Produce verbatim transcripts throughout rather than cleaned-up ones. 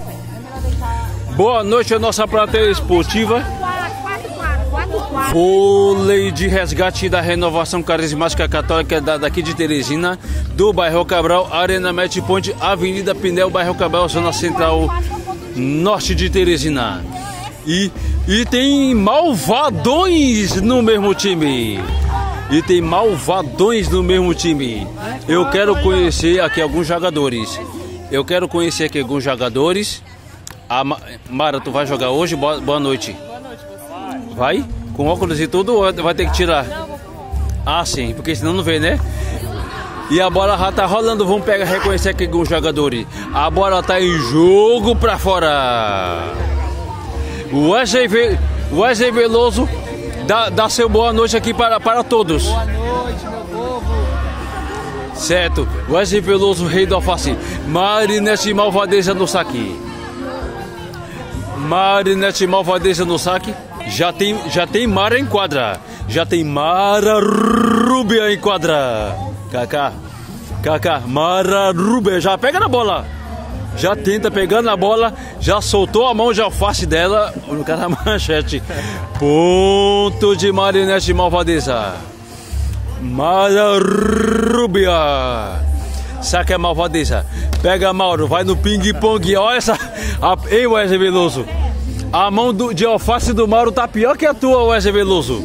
Boa noite, a nossa plateia esportiva. Vôlei de resgate da renovação carismática católica daqui de Teresina, do bairro Cabral, Arena Match Point, Avenida Pinel, bairro Cabral, zona central norte de Teresina. E, e tem malvadões no mesmo time. E tem malvadões no mesmo time. Eu quero conhecer aqui alguns jogadores. Eu quero conhecer aqui alguns jogadores. A Mara, tu vai jogar hoje? Boa, boa noite. Vai? Com óculos e tudo, ou vai ter que tirar? Ah, sim, porque senão não vê, né? E a bola já tá rolando, vamos pegar, reconhecer aqui alguns jogadores. A bola tá em jogo pra fora. O Wesley, Ve... Wesley Veloso dá, dá seu boa noite aqui para, para todos. Boa noite, meu povo. Certo, Wesley Veloso, rei do alface. Marinete Malvadeza no saque. Marinete Malvadeza no saque. Já tem, já tem Mara em quadra. Já tem Mara Rúbia em quadra. Kaká, Kaká, Mara Rúbia. Já pega na bola. Já tenta pegar na bola. Já soltou a mão de alface dela. No cara manchete. Ponto de Marinete Malvadeza. Mara Rúbia. Saca a Malvadeza. Pega Mauro. Vai no ping-pong. Olha essa. Ei, Wesley Veloso. A mão do, de alface do Mauro tá pior que a tua, Wesley Veloso.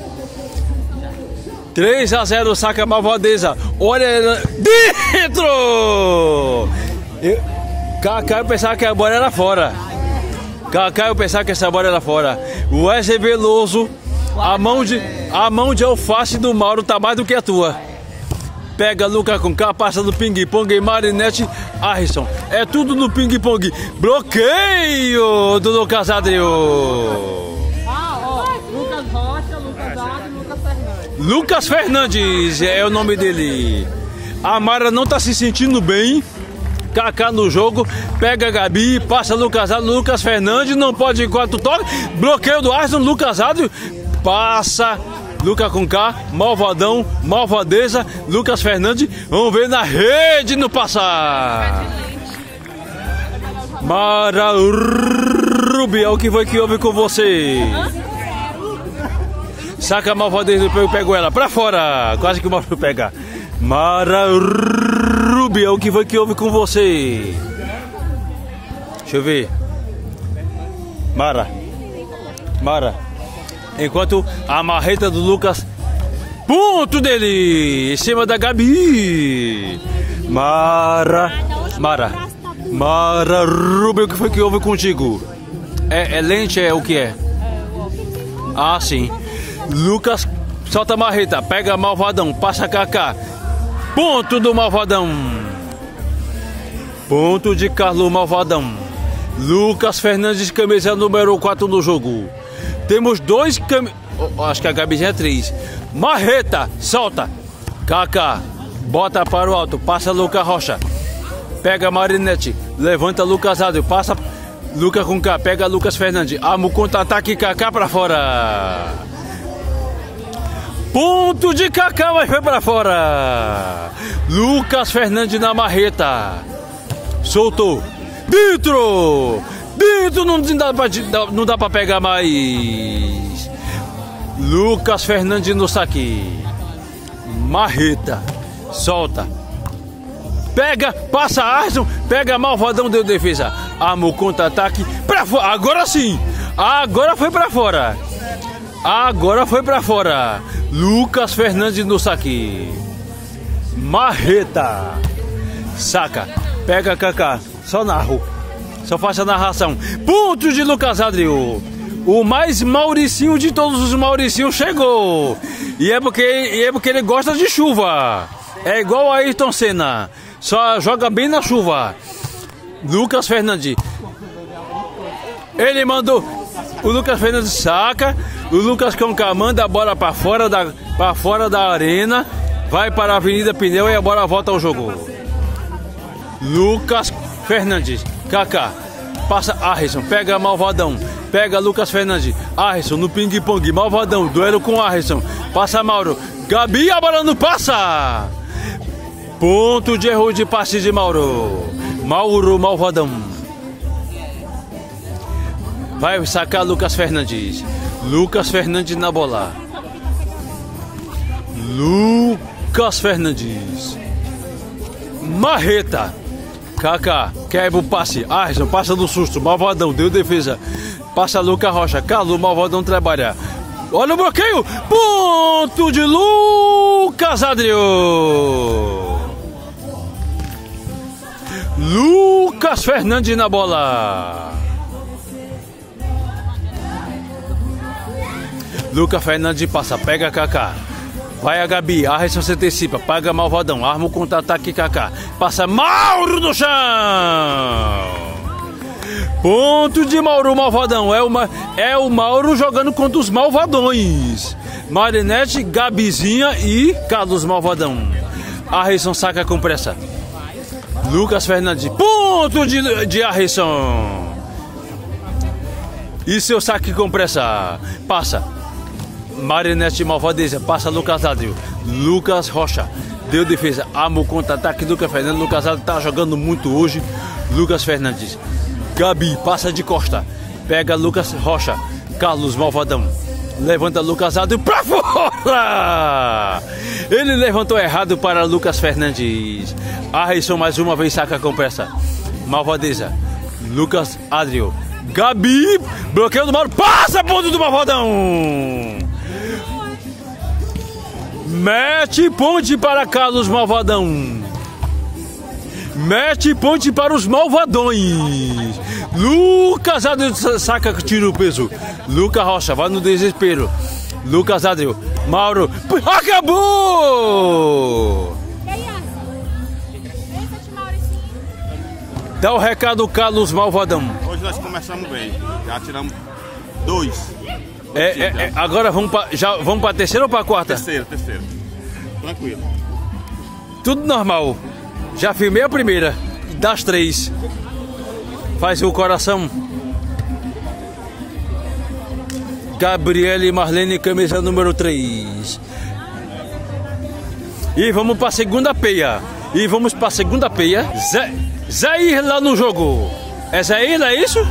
três a zero, saca a Malvadeza. Olha ela dentro! Eu, Kaká, eu pensava que a bola era fora. Kaká, eu pensava que essa bola era fora. Wesley Veloso, a mão, de, a mão de alface do Mauro tá mais do que a tua. Pega Lucas com K, passa no ping-pong, Marinete, Harrison. É tudo no ping-pong. Bloqueio do Lucas Adrio. Ah, ó, Lucas Rocha, Lucas Adrio, Lucas Fernandes. Lucas Fernandes é o nome dele. A Mara não tá se sentindo bem. Kaká no jogo, pega a Gabi, passa Lucas Adrio, Lucas Fernandes, não pode enquanto toca. Bloqueio do Harrison, Lucas Adrio, passa. Lucas com K, Malvadão, Malvadeza, Lucas Fernandes. Vamos ver na rede no passar. Mara Rúbia, o que foi que houve com você? Saca a Malvadeza, eu pego ela pra fora. Quase que o Mauro pega. Mara Rúbia, o que foi que houve com você? Deixa eu ver. Mara. Mara. Enquanto a marreta do Lucas. Ponto dele! Em cima da Gabi. Mara. Mara. Mara Rúbia, o que foi que houve contigo? É, é lente, é o que é? Ah, sim. Lucas solta a marreta, pega Malvadão, passa Kaká. Ponto do Malvadão. Ponto de Carlos Malvadão. Lucas Fernandes, camisa número quatro no jogo. Temos dois cam... oh, acho que a Gabizinha é três. Marreta, solta. Kaká, bota para o alto, passa Lucas Rocha. Pega Marinete, levanta Lucas Adrio, passa Lucas com K, pega Lucas Fernandes. Amo contra-ataque, Kaká para fora. Ponto de Kaká, mas foi para fora. Lucas Fernandes na marreta. Soltou. Dentro! Dentro não dá pra, não dá pra pegar mais. Lucas Fernandes no saque. Marreta. Solta. Pega, passa Arson. Pega Malvadão, deu defesa. Amo contra-ataque. Pra fora. Agora sim. Agora foi pra fora. Agora foi pra fora. Lucas Fernandes no saque. Marreta. Saca. Pega Kaká. Só narro. Só faça a narração. Pontos de Lucas Adrio. O mais Mauricinho de todos os Mauricinhos chegou. E é porque, e é porque ele gosta de chuva. É igual a Ayrton Senna. Só joga bem na chuva. Lucas Fernandes. Ele mandou. O Lucas Fernandes saca. O Lucas Conca manda a bola para fora da, para fora da arena. Vai para a Avenida Pinel e a bola volta ao jogo. Lucas Fernandes. Kaká, passa Harrison, pega Malvadão, pega Lucas Fernandes, Harrison no ping-pong, Malvadão, duelo com Harrison, passa Mauro, Gabi, a bola não passa! Ponto de erro de passe de Mauro, Mauro Malvadão. Vai sacar Lucas Fernandes. Lucas Fernandes na bola. Lucas Fernandes. Marreta. Kaká, quebra o passe. Arson, passa do susto. Malvadão, deu defesa. Passa Lucas Rocha. Carlos, Malvadão trabalha. Olha o bloqueio. Ponto de Lucas Adrio. Lucas Fernandes na bola. Lucas Fernandes passa, pega Kaká. Vai a Gabi, a Arson se antecipa, paga Malvadão, arma o contra-ataque Kaká. Passa Mauro no chão. Ponto de Mauro, Malvadão. É, uma, é o Mauro jogando contra os Malvadões. Marinete, Gabizinha e Carlos Malvadão. Arson saca com pressa. Lucas Fernandes, ponto de, de Arson. E seu saque com pressa. Passa. Marinete Malvadeza, passa Lucas Adrio. Lucas Rocha, deu defesa. Amo o contra-ataque. Lucas Fernandes. Lucas Adrio tá jogando muito hoje. Lucas Fernandes. Gabi, passa de costa. Pega Lucas Rocha. Carlos Malvadão. Levanta Lucas Adrio pra fora. Ele levantou errado para Lucas Fernandes. Arson mais uma vez saca com pressa. Malvadeza. Lucas Adrio. Gabi, bloqueio do Mauro. Passa ponto do Malvadão. Mete ponte para Carlos Malvadão. Mete ponte para os Malvadões. Lucas Adrio saca, tira o peso. Lucas Rocha vai no desespero. Lucas Adrio. Mauro. Acabou! Dá o recado, Carlos Malvadão. Hoje nós começamos bem. Já tiramos dois. É, é, é, agora vamos para já vamos para terceira ou para quarta? Terceira, terceira. Tranquilo. Tudo normal. Já filmei a primeira das três. Faz o coração. Gabriele Marlene, camisa número três. E vamos para a segunda peia. E vamos para a segunda peia. Zé, Zair lá no jogo. É Zair, é isso?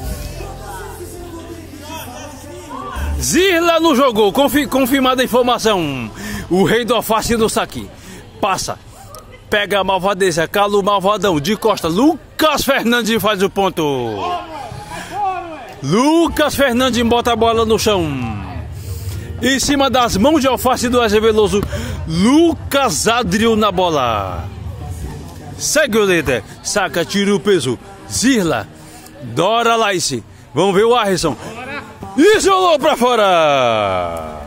Zirla no jogo, Confi confirmada a informação. O rei do alface do saque. Passa. Pega a Malvadeza, cala o Malvadão de costa. Lucas Fernandes faz o ponto. Lucas Fernandes bota a bola no chão. Em cima das mãos de alface do Wesley Veloso. Lucas Adrio na bola. Segue o líder. Saca, tira o peso. Zirla. Dora Laice. Vamos ver o Arson. Isolou pra fora.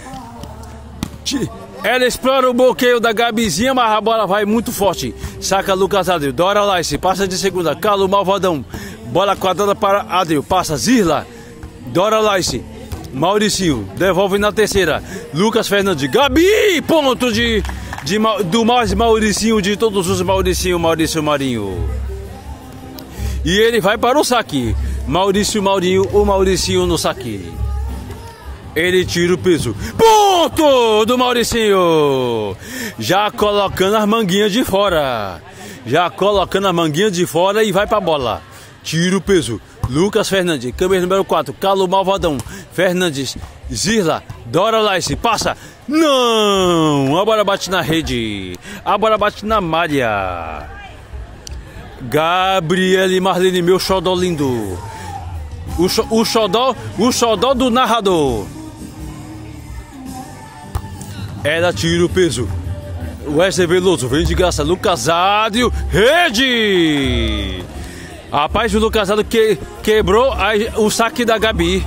Ela explora o bloqueio da Gabizinha, mas a bola vai muito forte. Saca Lucas Adrio. Dora Laice. Passa de segunda. Cala o Malvadão. Bola quadrada para Adrio. Passa Zirla. Dora Laice. Mauricinho. Devolve na terceira. Lucas Fernandes. Gabi. Ponto de, de, do mais Mauricinho de todos os Mauricinho. Maurício Marinho. E ele vai para o saque. Maurício Maurinho, o Mauricinho no saque. Ele tira o peso. Ponto do Mauricinho. Já colocando as manguinhas de fora. Já colocando as manguinhas de fora e vai para a bola. Tira o peso. Lucas Fernandes, câmera número quatro. Calo Malvadão. Fernandes, Zirla, Dora Laice. Passa. Não. A bola bate na rede. A bola bate na malha. Gabriele Marlene, meu xodó lindo. O, o xodó, o xodó do narrador. Ela tira o peso. Wesley Veloso, vem de graça. Lucas Adrio, rede. Rapaz, o Lucas Adrio que, quebrou a, o saque da Gabi.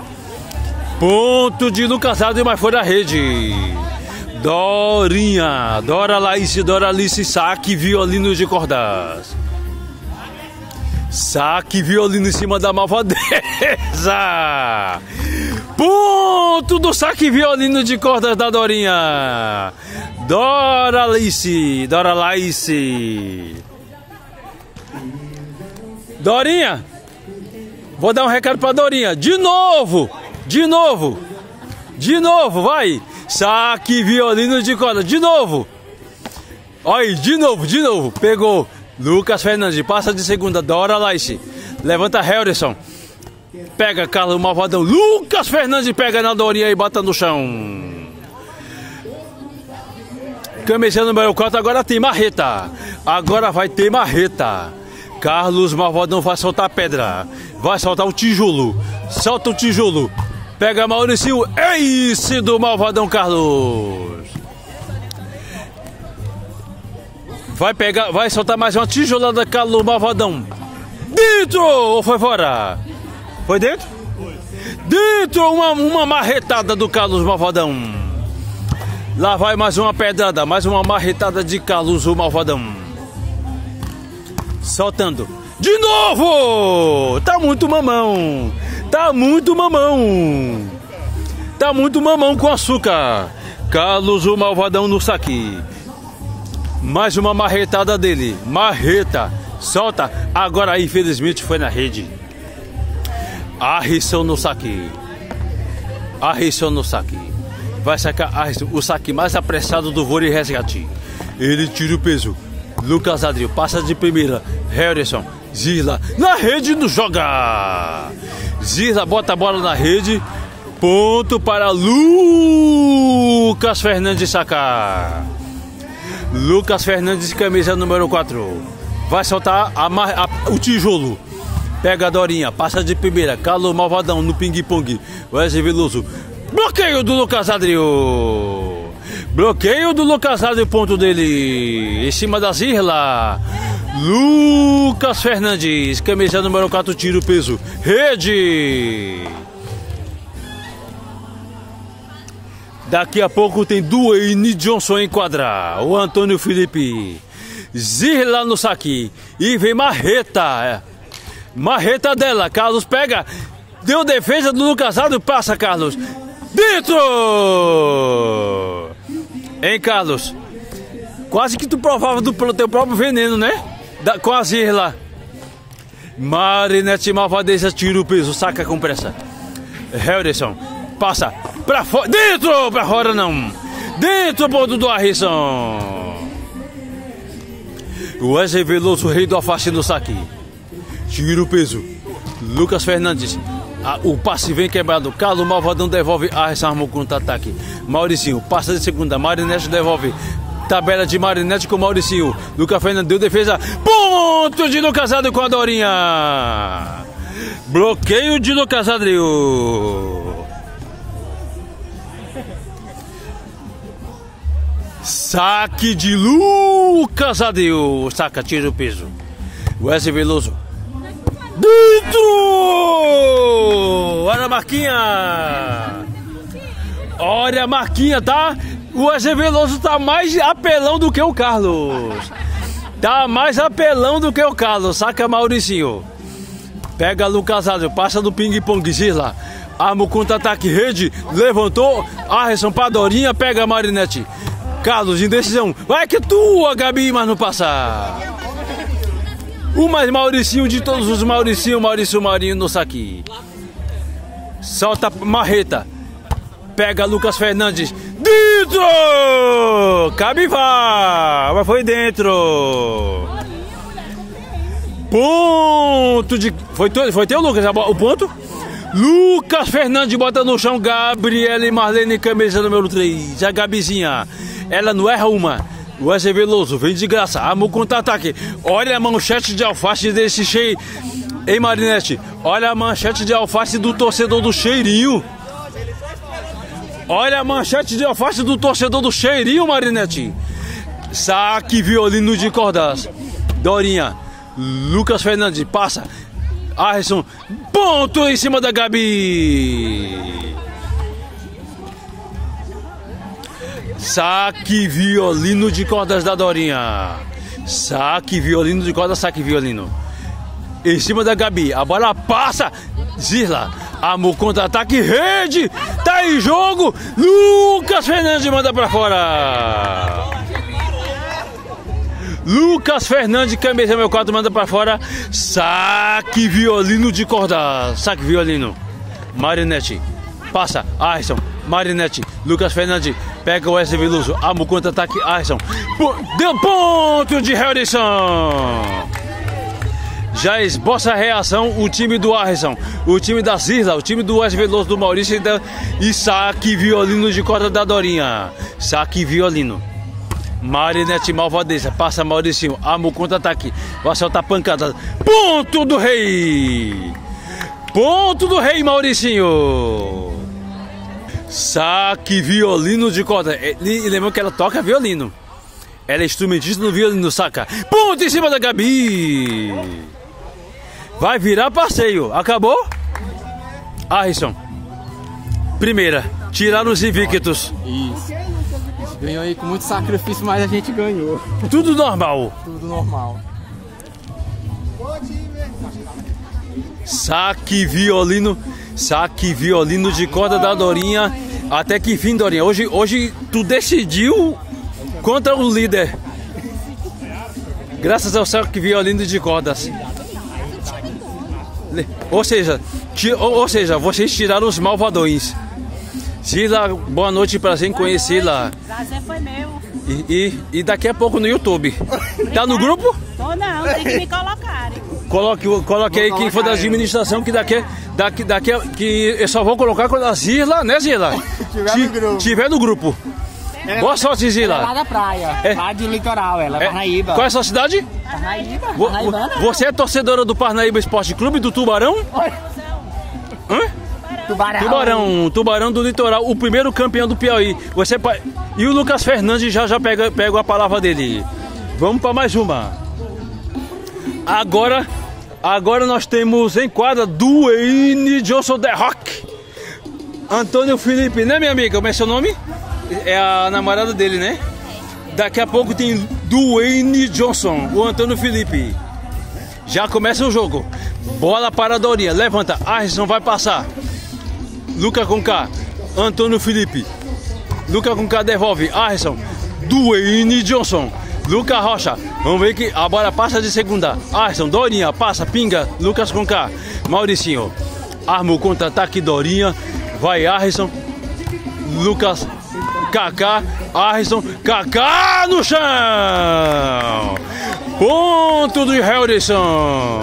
Ponto de Lucas Adrio, mas foi da rede. Dorinha, Dora Laice, Dora Alice, saque violino de cordas. Saque violino em cima da Malvadeza. Ponto do saque violino de cordas da Dorinha. Dora Alice, Dora Laice. Dorinha, vou dar um recado pra Dorinha. De novo, de novo, de novo, vai. Saque violino de cordas, de novo. Olha aí, de novo, de novo. Pegou. Lucas Fernandes, passa de segunda. Dora Laice. Levanta Helderson. Pega Carlos Malvadão. Lucas Fernandes pega na Dorinha e bota no chão. Camisa número quatro, agora tem marreta. Agora vai ter marreta. Carlos Malvadão vai soltar a pedra. Vai soltar o tijolo. Solta o tijolo. Pega Maurício. Ace do Malvadão Carlos. Vai pegar, vai soltar mais uma tijolada Carlos Malvadão. Dentro ou foi fora? Foi dentro? Dentro uma, uma marretada do Carlos Malvadão. Lá vai mais uma pedrada, mais uma marretada de Carlos o Malvadão. Soltando. De novo! Tá muito mamão. Tá muito mamão. Tá muito mamão com açúcar. Carlos o Malvadão no saque. Mais uma marretada dele. Marreta. Solta. Agora infelizmente foi na rede. Arrisson no saque. Arrisson no saque. Vai sacar Arrisson, o saque mais apressado do vôlei resgate. Ele tira o peso. Lucas Adrio passa de primeira. Harrison. Zirla na rede não joga. Zirla bota a bola na rede. Ponto para Lucas Fernandes sacar. Lucas Fernandes, camisa número quatro. Vai soltar a, a, o tijolo. Pega a Dorinha, passa de primeira. Carlos Malvadão no ping-pong. Wesley Veloso. Bloqueio do Lucas Adrio. Bloqueio do Lucas Adrio, ponto dele. Em cima da Zirla. Lucas Fernandes, camisa número quatro, tira o peso. Rede. Daqui a pouco tem Dwayne Johnson em quadra. O Antônio Felipe. Zirla no saque. E vem marreta. Marreta dela. Carlos pega. Deu defesa do Lucas Adrio. Passa, Carlos. Dentro! Hein, Carlos? Quase que tu provava do teu próprio veneno, né? Da, com a Zirla. Marinette Malvadeza tira o peso. Saca com pressa. Harrison. Passa pra fora. Dentro! Pra fora não. Dentro, ponto do Harrison. Wesley Veloso, rei do afaste no saque. Tira o peso. Lucas Fernandes. Ah, o passe vem quebrado. Carlos Malvadão devolve. Harrison armou contra-ataque. Mauricinho passa de segunda. Marinette devolve. Tabela de Marinette com Mauricinho. Lucas Fernandes deu defesa. Ponto de Lucas Adrio com a Dorinha. Bloqueio de Lucas Adrio. Saque de Lucas Adrio. Saca, tira o peso. Wesley Veloso. Dentro! Olha a marquinha. Olha a marquinha, tá? O Wesley Veloso tá mais apelão do que o Carlos. Tá mais apelão do que o Carlos. Saca Mauricinho. Pega Lucas Adrio. Passa do ping-pong. Zirla. Arma o contra-ataque. Rede. Levantou. Harrison pra Dorinha. Pega a Marinette. Carlos, indecisão. Vai que tua, Gabi, mas não passa. O mais Mauricinho de todos os Mauricinho, Maurício Marinho no saque. Solta marreta. Pega Lucas Fernandes. Dentro! Cabivá! Mas foi dentro. Ponto de... Foi, tu, foi teu, Lucas, o ponto? Lucas Fernandes bota no chão. Gabriela e Marlene, camisa número três. A Gabizinha. Ela não erra uma. O Wesley Veloso vem de graça. Arma o contra-ataque. Olha a manchete de alface desse cheio. Ei, Marinette. Olha a manchete de alface do torcedor do Cheirinho. Olha a manchete de alface do torcedor do Cheirinho, Marinette. Saque violino de cordas. Dorinha. Lucas Fernandes passa. Harrison. Ponto em cima da Gabi. Saque violino de cordas da Dorinha. Saque violino de cordas, saque violino. Em cima da Gabi. A bola passa. Zirla. Amor contra-ataque. Rede. Tá em jogo. Lucas Fernandes manda pra fora. Lucas Fernandes, camisa meu quatro, manda pra fora. Saque violino de cordas. Saque violino. Marinette. Passa. Harrison. Marinette. Lucas Fernandes. Pega o Wesley Veloso. Arma o contra-ataque. Harrison. Deu ponto de Harrison. Já esboça a reação o time do Arison, o time da Zirla, o time do Wesley Veloso, do Maurício e, da, e saque violino de corda da Dorinha. Saque violino. Marinette malvadeza, passa Mauricinho, arma o contra-ataque, vai soltar pancada. Ponto do rei! Ponto do rei, Mauricinho! Saque violino de corda. E lembrando que ela toca violino. Ela é instrumentista no violino, saca? Ponto em cima da Gabi! Vai virar passeio. Acabou? Arison. Primeira. Tiraram os invictos. Isso. Ganhou aí com muito sacrifício, mas a gente ganhou. Tudo normal. Tudo normal. Saque violino. Saque violino de corda da Dorinha. Até que fim, Dorinha. Hoje, hoje tu decidiu contra o líder. Graças ao saque violino de cordas. Ou seja, ou, ou seja, vocês tiraram os malvadões. Zirla, boa noite, prazer em conhecê-la. Prazer foi meu. E, e, e daqui a pouco no YouTube. Tá no grupo? Tô não, tem que me colocarem. Coloque, coloque aí quem for da administração, que daqui, daqui, daqui que eu só vou colocar quando a Zirla, né, Zirla? Tiver no grupo. Tiver no grupo. Boa sorte, Zirla. Ela é lá da praia, é. Lá de litoral, ela é, é Parnaíba. Qual é a sua cidade? Parnaíba. Vo, você é torcedora do Parnaíba Esporte Clube, do Tubarão? Hã? Tubarão. Tubarão, Tubarão do Litoral, o primeiro campeão do Piauí. Você e o Lucas Fernandes já já pega, pega a palavra dele. Vamos para mais uma. Agora, agora nós temos em quadra Dwayne Johnson The Rock. Antônio Felipe, né, minha amiga? Como é seu nome? É a namorada dele, né? Daqui a pouco tem Dwayne Johnson, o Antônio Felipe. Já começa o jogo. Bola para a Dorinha, levanta. Arison vai passar. Luca com K, Antônio Felipe. Luca com K devolve. Arison, Dwayne Johnson. Luca Rocha, vamos ver que a bola passa de segunda. Arison, Dorinha, passa, pinga. Lucas com K, Mauricinho. Arma o contra-ataque, Dorinha. Vai Arison. Lucas, Kaká. Arison, Kaká no chão. Ponto do Helderson.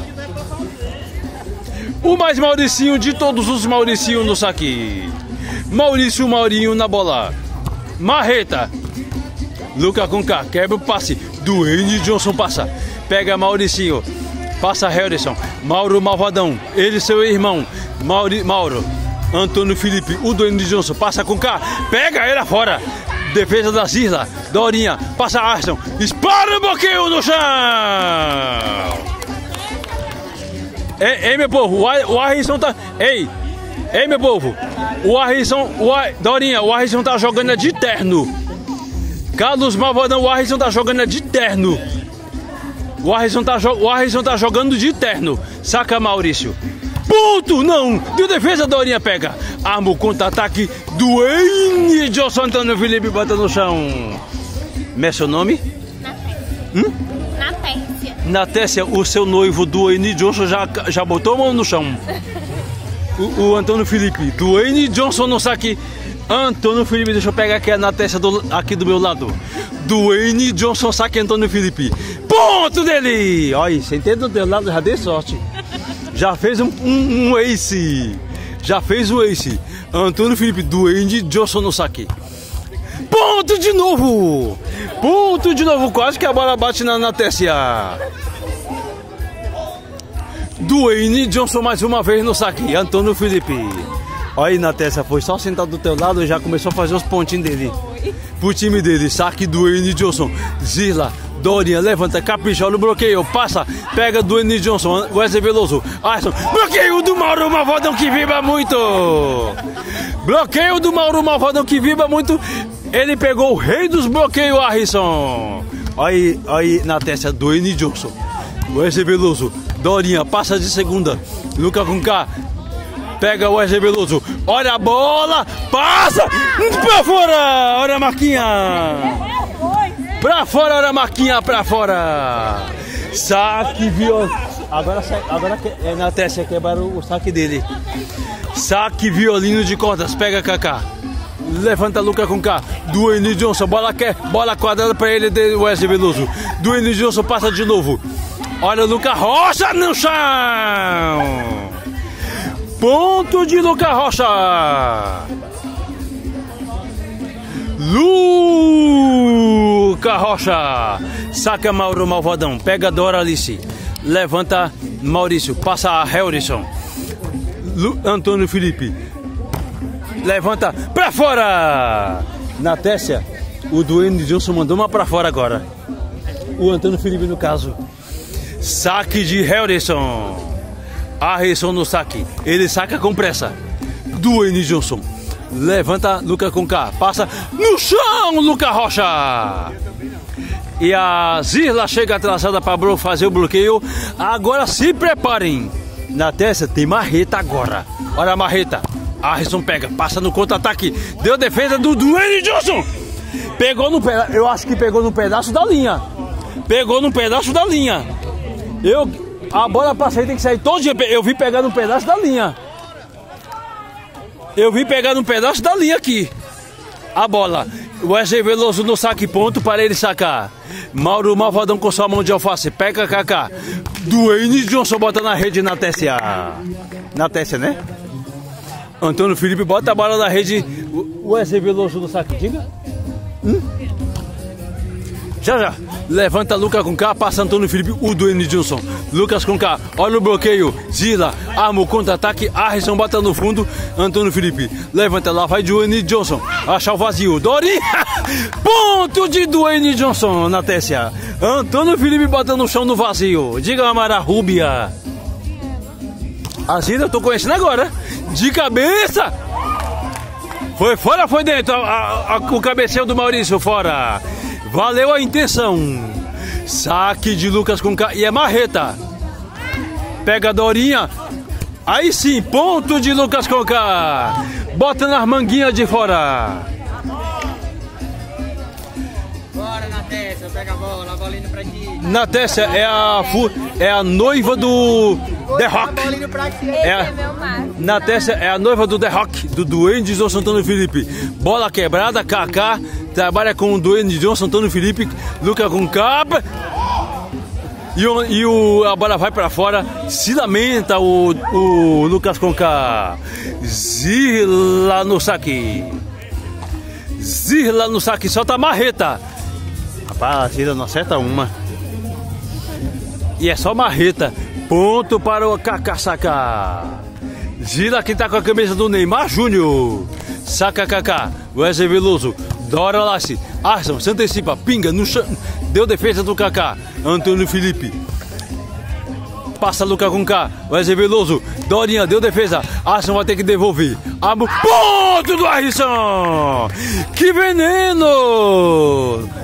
O mais Mauricinho de todos os Mauricinho no saque. Maurício Maurinho na bola. Marreta. Luca com K, quebra o passe. Dwayne Johnson passa. Pega Mauricinho. Passa Helderson. Mauro Malvadão. Ele seu irmão. Mauri, Mauro. Antônio Felipe. O Dwayne Johnson passa com K. Pega ele fora. Defesa da Zirla. Dorinha. Passa Arison. Dispara o bloqueio no chão. Ei, ei, meu povo, o Arison tá... Ei, ei, meu povo, o Arison, o Ar... Dorinha, o Arison tá jogando de terno. Carlos Malvadão, o Arison tá jogando de terno. O Arison tá, jo... o Arison tá jogando de terno. Saca, Maurício. Ponto, não, de defesa, Dorinha pega. Arma o contra-ataque, Dwayne Johnson, Antônio Felipe bota no chão. Como é seu nome? Hum? Natécia. Natécia, o seu noivo Dwayne Johnson já, já botou a mão no chão. O, o Antônio Felipe, Dwayne Johnson no saque. Antônio Felipe, deixa eu pegar aqui a Natécia do, aqui do meu lado. Dwayne Johnson saque Antônio Felipe. Ponto dele! Olha, sentei do teu lado, já dei sorte. Já fez um, um, um ace. Já fez um ace. Antônio Felipe, Dwayne Johnson no saque. Ponto de novo! Ponto de novo, quase que a bola bate na Natécia. Dwayne Johnson mais uma vez no saque. Antônio Felipe. Olha aí, Natécia, foi só sentar do teu lado e já começou a fazer os pontinhos dele. Pro time dele, saque Dwayne Johnson. Zirla, Dorinha, levanta, capricha, no bloqueio, passa, pega Dwayne Johnson, Wesley Veloso, Arison, bloqueio do Mauro Malvadão que vibra muito. Bloqueio do Mauro Malvadão que vibra muito. Ele pegou o rei dos bloqueios, Arison. Olha aí, aí na testa, Dwayne Johnson. Wesley Veloso, Dorinha, passa de segunda. Luca com K. Pega o Wesley Veloso. Olha a bola. Passa. Pra fora. Olha a Marquinha. Pra fora, olha a Marquinha. Pra fora. Saque violino. Agora, agora é na testa, quebraram o saque dele. Saque violino de cordas. Pega Kaká. Levanta Luca com K. Dwayne Johnson. Bola, quer, bola quadrada pra ele de Wesley Veloso. Dwayne Johnson passa de novo. Olha o Lucas Rocha no chão. Ponto de Lucas Rocha. Lucas Rocha. Saca Mauro Malvadão. Pega Doralice. Levanta Maurício. Passa a Helderson. Lu, Antônio Felipe. Levanta pra fora. Na Tessia, o Dwayne Johnson mandou uma pra fora agora. O Antônio Felipe no caso. Saque de Helderson. Harrison no saque. Ele saca com pressa. Dwayne Johnson. Levanta Lucas com K. Passa no chão, Lucas Rocha. E a Zirla chega atrasada para fazer o bloqueio. Agora se preparem. Na Tessia tem marreta agora. Olha a marreta. Harrison pega, passa no contra-ataque. Deu defesa do Dwayne Johnson. Pegou no pedaço. Eu acho que pegou no pedaço da linha. Pegou no pedaço da linha. Eu, a bola pra sair tem que sair todo dia. Eu vi pegar no pedaço da linha. Eu vi pegar no pedaço da linha aqui. A bola. O Wesley Veloso no saque ponto para ele sacar. Mauro Malvadão com sua mão de alface. Pega Kaká. Dwayne Johnson bota na rede na Tessia. Na Tessia, né? Antônio Felipe bota a bola na rede. O Wesley Veloso no saque. Diga. Hum? Já já. Levanta Lucas com K. Passa Antônio Felipe. O Dwayne Johnson. Lucas com K. Olha o bloqueio. Zila. Arma o contra-ataque. Harrison bota no fundo. Antônio Felipe. Levanta lá. Vai Dwayne Johnson. Acha o vazio. Dori. Ponto de Dwayne Johnson na Tessia. Antônio Felipe bota no chão no vazio. Diga a Mara Rúbia. A Zila eu tô conhecendo agora. De cabeça. Foi fora, foi dentro. A, a, a, o cabeceio do Maurício fora. Valeu a intenção. Saque de Lucas com K. E é marreta. Pega a Dorinha. Aí sim, ponto de Lucas com K. Bota nas manguinhas de fora. Bora na Tessia, pega a bola, a bola indo pra ti. Na Tessia é a, é a noiva do The Rock. É a, na Tessia é a noiva do The Rock, do Dwayne Johnson, Antônio Felipe. Bola quebrada, Kaká. Trabalha com o Dwayne Johnson, Antônio Felipe. Lucas com capa. E, o, e o, a bola vai para fora. Se lamenta o, o Lucas com K. Zirla no saque. Zirla no saque. Solta a marreta. Rapaz, a Zirla não acerta uma. E é só marreta. Ponto para o Kaká sacar. Zirla que tá com a camisa do Neymar Júnior. Saca Kaká. Wesley Veloso. Dora Lace. Arson se antecipa. Pinga no chão. Deu defesa do Kaká. Antônio Felipe. Passa Lucas com K. Wesley Veloso. Dorinha deu defesa. Arson vai ter que devolver. Amo. Ponto do Harrison. Que veneno.